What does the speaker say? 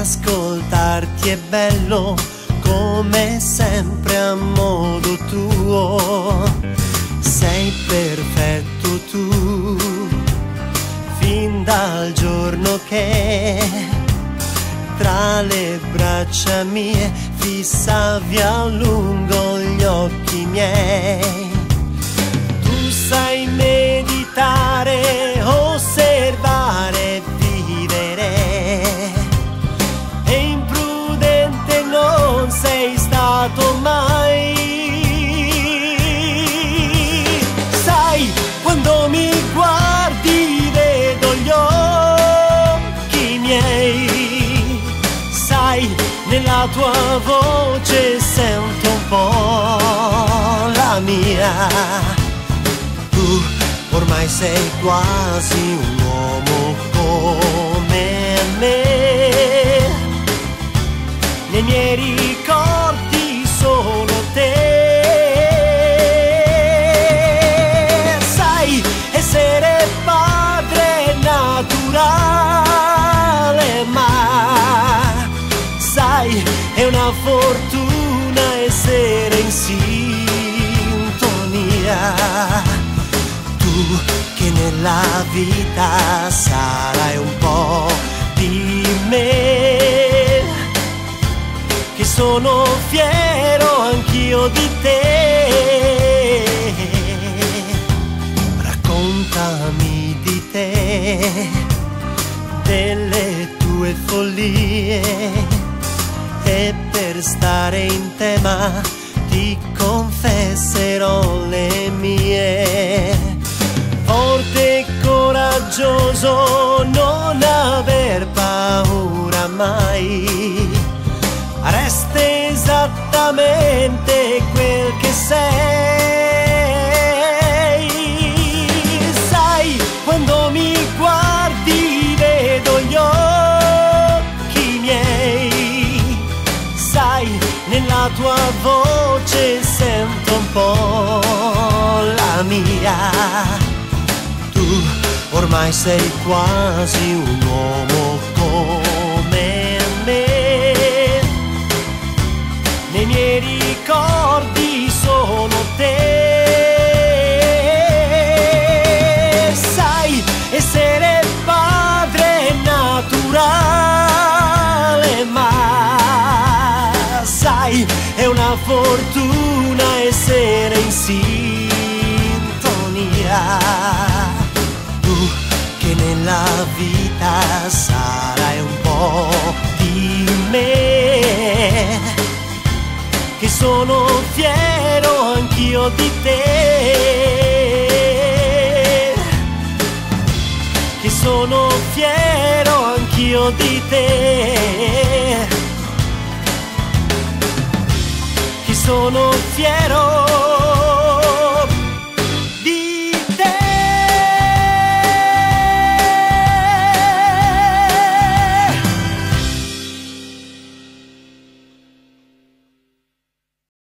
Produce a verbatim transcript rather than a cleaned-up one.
ascoltarti è bello, come sempre a modo tuo. Sei perfetto tu, fin dal giorno che tra le braccia mie fissavi a lungo gli occhi miei. Tu sai meditare, osservare, vivere, e imprudente non sei stato mai. Sai, quando mi guardi vedo gli occhi miei, sai, nella tua voce sento un po' la mia. Tu ormai sei quasi un uomo come me, nei miei ricordi solo te. Sai, essere padre è naturale, ma sai, è una fortuna essere in sintonia. Tu che nella vita sarai un po' di me, che sono fiero anch'io di te. Raccontami di te, delle tue follie, e per stare in tema ti confesserò le mie. Forte e coraggioso, non aver paura mai, resta esattamente quel che sei. Sai, quando mi guardi vedo gli occhi miei, sai, nella tua voce sento un po' la mia. Tu ormai sei quasi un uomo come me, nei miei ricordi sono te. Sai, essere padre è naturale, ma sai, è una fortuna essere in sintonia. Tu che nella vita sarai un po' di me, che sono fiero anch'io di te, che sono fiero anch'io di te, che sono fiero